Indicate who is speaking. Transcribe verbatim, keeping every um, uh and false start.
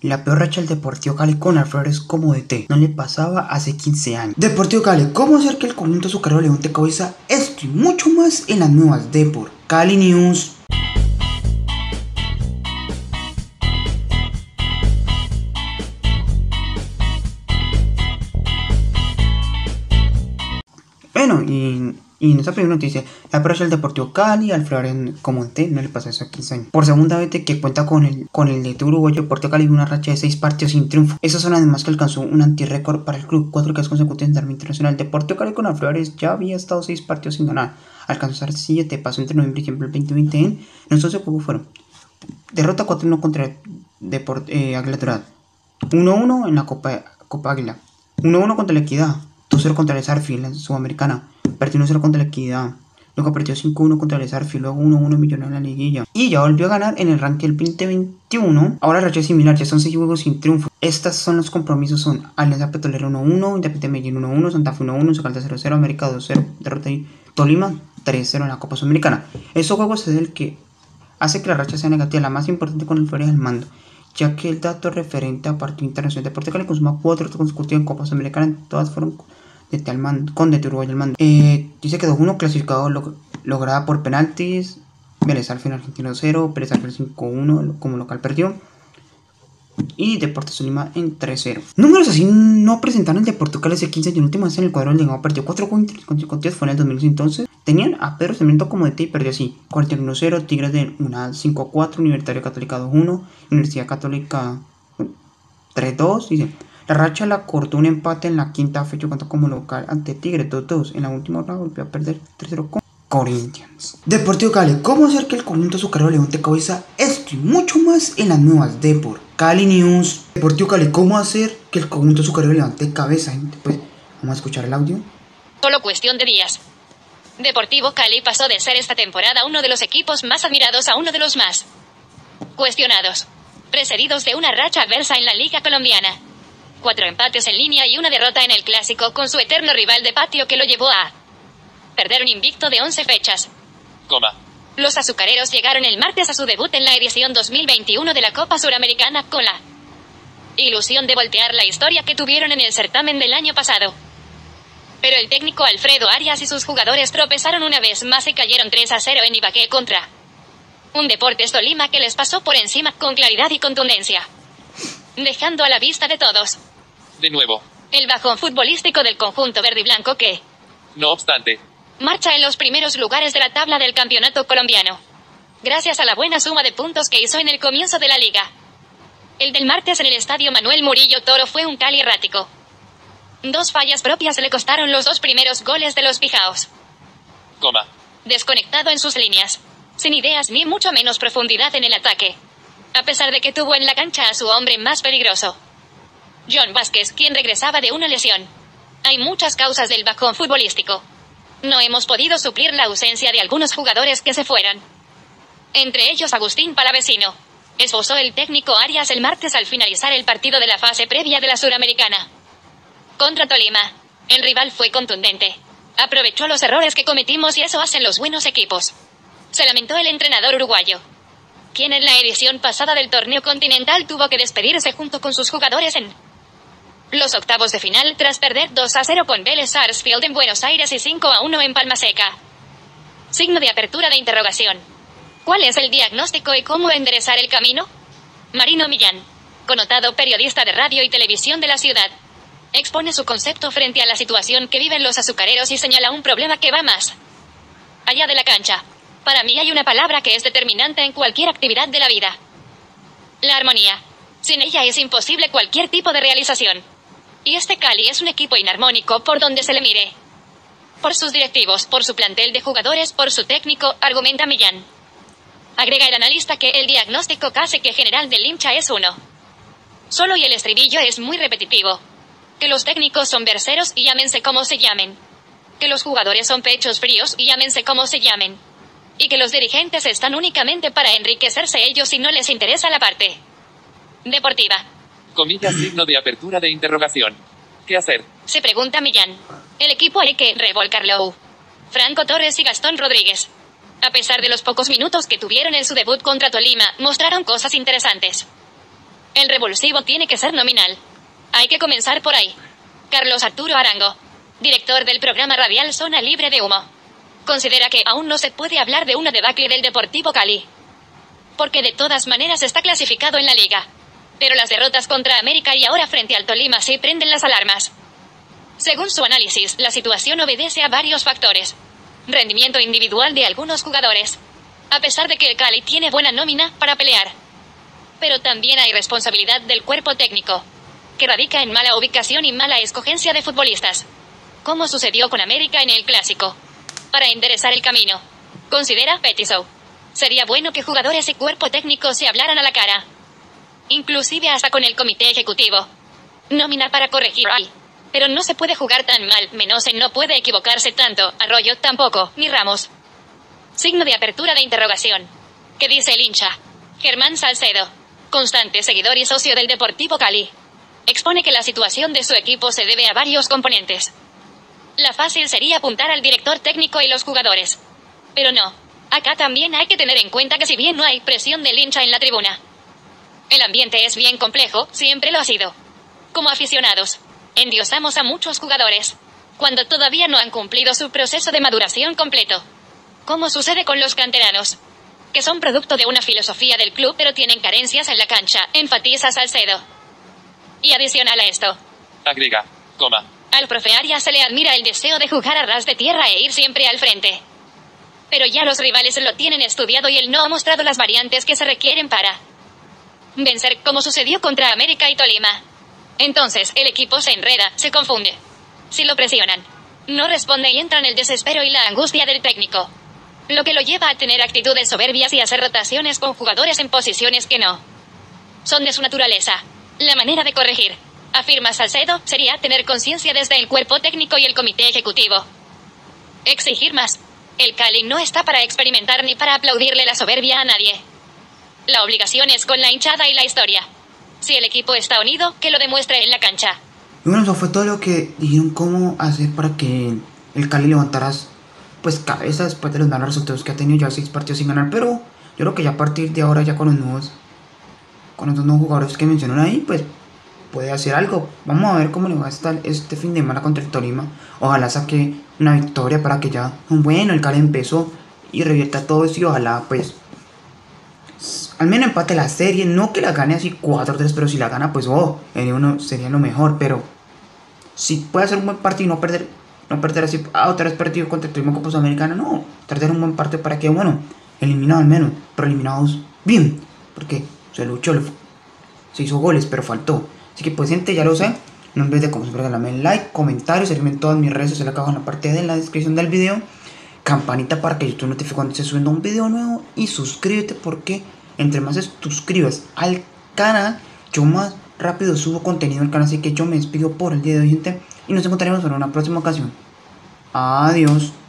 Speaker 1: La peor racha del Deportivo Cali con Alfredo como D T. No le pasaba hace quince años. Deportivo Cali, ¿cómo hacer que el conjunto azucarero levante cabeza? Esto y mucho más en las nuevas Depor Cali News. Bueno, y, y en esta primera noticia, la peor racha del Deportivo Cali, Alfredo como D T, no le pasó eso a quince años. Por segunda vez que cuenta con el con el D T uruguayo, Deportivo Cali una racha de seis partidos sin triunfo. Esas son además que alcanzó un antirrécord para el club, cuatro casos consecutivos en el internacional. Deportivo Cali con Alfredo ya había estado seis partidos sin ganar, alcanzó a ser siete, pasó entre noviembre y diciembre del veinte veinte en los once juegos fueron: derrota cuatro uno contra Deport, eh, Águila Dorada, uno uno en la Copa, Copa Águila, uno uno contra la Equidad, dos cero contra el Sarfield en la Sudamericana, perdió uno cero contra la Equidad, luego perdió cinco uno contra el Sarfield, luego uno uno Millonarios en la liguilla, y ya volvió a ganar en el ranking del veinte veintiuno. Ahora la racha es similar, ya son seis juegos sin triunfo. Estos son los compromisos: son Alianza Petrolera uno uno, Independiente Medellín uno uno, Santa Fe uno uno, Socalda cero cero, América dos cero, derrota y Tolima tres cero en la Copa Sudamericana. Estos juegos es el que hace que la racha sea negativa, la más importante con el Flores al mando, ya que el dato referente a partido internacional. Deportivo Cali consuma cuatro consecutivos en Copa Sudamericana, todas fueron de al mando, con D T uruguayo al mando. Eh, dice que dos uno clasificado log lograda por penaltis. Vélez Arfield Argentino cero, Pérez Arfield cinco uno como local perdió, y Deportes Tolima en tres cero. Números así no presentaron el Deportivo Cali hace quince años. El último vez en el cuadro del Legado perdió cuatro consecutivos, fue en el dos mil once. Entonces tenían a Pedro Sarmiento como D T y perdió así: cuarenta y uno cero, Tigres de una cinco cuatro, Universitario Católica dos uno, Universidad Católica tres dos. Dice: la racha la cortó un empate en la quinta fecha cuando como local ante Tigre dos dos. En la última hora volvió a perder tres cero con Corinthians. Deportivo Cali, ¿cómo hacer que el conjunto azucarero levante cabeza? Esto y mucho más en las nuevas Depor Cali News. Deportivo Cali, ¿cómo hacer que el conjunto azucarero levante cabeza, gente? Pues vamos a escuchar el audio.
Speaker 2: Solo cuestión de días. Deportivo Cali pasó de ser esta temporada uno de los equipos más admirados a uno de los más cuestionados, precedidos de una racha adversa en la Liga Colombiana. Cuatro empates en línea y una derrota en el clásico con su eterno rival de patio que lo llevó a perder un invicto de once fechas. Coma. Los azucareros llegaron el martes a su debut en la edición dos mil veintiuno de la Copa Suramericana con la ilusión de voltear la historia que tuvieron en el certamen del año pasado. Pero el técnico Alfredo Arias y sus jugadores tropezaron una vez más y cayeron tres a cero en Ibagué contra un Deportes Tolima que les pasó por encima con claridad y contundencia, dejando a la vista de todos de nuevo el bajón futbolístico del conjunto verde y blanco que, no obstante, marcha en los primeros lugares de la tabla del campeonato colombiano, gracias a la buena suma de puntos que hizo en el comienzo de la liga. El del martes en el estadio Manuel Murillo Toro fue un Cali errático. Dos fallas propias le costaron los dos primeros goles de los pijaos. Coma. Desconectado en sus líneas, sin ideas ni mucho menos profundidad en el ataque, a pesar de que tuvo en la cancha a su hombre más peligroso, John Vázquez, quien regresaba de una lesión. Hay muchas causas del bajón futbolístico. No hemos podido suplir la ausencia de algunos jugadores que se fueran, entre ellos Agustín Palavecino, esbozó el técnico Arias el martes al finalizar el partido de la fase previa de la Suramericana contra Tolima. El rival fue contundente, aprovechó los errores que cometimos y eso hacen los buenos equipos, se lamentó el entrenador uruguayo, quien en la edición pasada del torneo continental tuvo que despedirse junto con sus jugadores en los octavos de final tras perder dos a cero con Vélez Sarsfield en Buenos Aires y cinco a uno en Palma Seca. Signo de apertura de interrogación. ¿Cuál es el diagnóstico y cómo enderezar el camino? Marino Millán, connotado periodista de radio y televisión de la ciudad, expone su concepto frente a la situación que viven los azucareros y señala un problema que va más allá de la cancha. Para mí hay una palabra que es determinante en cualquier actividad de la vida: la armonía. Sin ella es imposible cualquier tipo de realización. Y este Cali es un equipo inarmónico por donde se le mire. Por sus directivos, por su plantel de jugadores, por su técnico, argumenta Millán. Agrega el analista que el diagnóstico casi que general del hincha es uno solo y el estribillo es muy repetitivo: que los técnicos son berceros y llámense como se llamen, que los jugadores son pechos fríos y llámense como se llamen, y que los dirigentes están únicamente para enriquecerse ellos y no les interesa la parte deportiva.
Speaker 3: Comillas, signo de apertura de interrogación. ¿Qué hacer?
Speaker 2: Se pregunta Millán. El equipo hay que revolcarlo. Franco Torres y Gastón Rodríguez, a pesar de los pocos minutos que tuvieron en su debut contra Tolima, mostraron cosas interesantes. El revulsivo tiene que ser nominal. Hay que comenzar por ahí. Carlos Arturo Arango, director del programa radial Zona Libre de Humo, considera que aún no se puede hablar de una debacle del Deportivo Cali, porque de todas maneras está clasificado en la liga. Pero las derrotas contra América y ahora frente al Tolima sí prenden las alarmas. Según su análisis, la situación obedece a varios factores. Rendimiento individual de algunos jugadores, a pesar de que el Cali tiene buena nómina para pelear. Pero también hay responsabilidad del cuerpo técnico, que radica en mala ubicación y mala escogencia de futbolistas, como sucedió con América en el Clásico. Para enderezar el camino, considera Petiso, sería bueno que jugadores y cuerpo técnico se hablaran a la cara, inclusive hasta con el comité ejecutivo. Nómina para corregir ahí. Pero no se puede jugar tan mal, Menose no puede equivocarse tanto, Arroyo tampoco, ni Ramos. Signo de apertura de interrogación. ¿Qué dice el hincha? Germán Salcedo, constante seguidor y socio del Deportivo Cali, expone que la situación de su equipo se debe a varios componentes. La fácil sería apuntar al director técnico y los jugadores. Pero no. Acá también hay que tener en cuenta que si bien no hay presión del hincha en la tribuna, el ambiente es bien complejo, siempre lo ha sido. Como aficionados, endiosamos a muchos jugadores, cuando todavía no han cumplido su proceso de maduración completo. Como sucede con los canteranos, que son producto de una filosofía del club pero tienen carencias en la cancha, enfatiza Salcedo. Y adicional a esto,
Speaker 3: Agrega, coma.
Speaker 2: al profe Arias se le admira el deseo de jugar a ras de tierra e ir siempre al frente. Pero ya los rivales lo tienen estudiado y él no ha mostrado las variantes que se requieren para vencer, como sucedió contra América y Tolima. Entonces, el equipo se enreda, se confunde. Si lo presionan, no responde y entra en el desespero y la angustia del técnico, lo que lo lleva a tener actitudes soberbias y hacer rotaciones con jugadores en posiciones que no son de su naturaleza. La manera de corregir, afirma Salcedo, sería tener conciencia desde el cuerpo técnico y el comité ejecutivo. Exigir más. El Cali no está para experimentar ni para aplaudirle la soberbia a nadie. La obligación es con la hinchada y la historia. Si el equipo está unido, que lo demuestre en la cancha.
Speaker 1: Y bueno, eso fue todo lo que dijeron cómo hacer para que el Cali levantara pues cabeza después de los malos resultados que ha tenido ya seis partidos sin ganar. Pero yo creo que ya a partir de ahora, ya con los nuevos, con los dos nuevos jugadores que mencionaron ahí, pues puede hacer algo. Vamos a ver cómo le va a estar este fin de semana contra el Tolima. Ojalá saque una victoria para que ya, bueno, el Cali empezó y revierta todo eso y ojalá pues al menos empate la serie, no que la gane así cuatro tres, pero si la gana pues oh, sería, uno, sería lo mejor. Pero si puede hacer un buen partido y no perder, no perder así a otra vez partido contra el Tolima Copa Sudamericana, no, tratar un buen partido para que, bueno, eliminados al menos, pero eliminados bien, porque se luchó, se hizo goles, pero faltó. Así que pues gente, ya lo sé, no olvides de como siempre darle like, comentarios, seguirme en todas mis redes sociales acá abajo en la parte de la descripción del video, campanita para que YouTube notifique cuando esté subiendo un video nuevo y suscríbete porque entre más te suscribas al canal, yo más rápido subo contenido al canal. Así que yo me despido por el día de hoy, gente, y nos encontraremos en una próxima ocasión. Adiós.